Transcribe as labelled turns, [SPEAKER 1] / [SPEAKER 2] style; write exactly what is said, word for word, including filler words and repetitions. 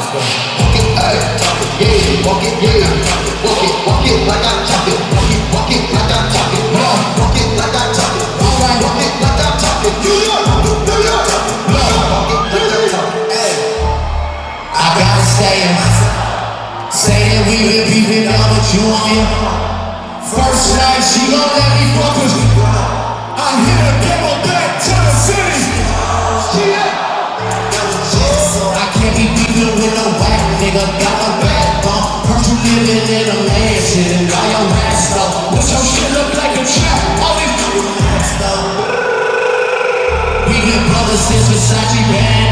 [SPEAKER 1] Walk it, ay, talk it, yeah. Walk it, yeah. Walk it, walk it like I talk it. Walk it, walk it like I talk it. Walk it like I talk it. Walk it like I talk it. New York, New York. Walk it like I talk it. Ay.
[SPEAKER 2] I gotta stay in. Saying we been beefing down, but you on your first night, she gon' let me fuck with you. I'm here to give her back to the city. I can't be beefing with no whack nigga. Got my backbone. Heard you living in a mansion and all your ass stuff. But your shit look like a trap. All these ass stuff. We been brothers since Versace band.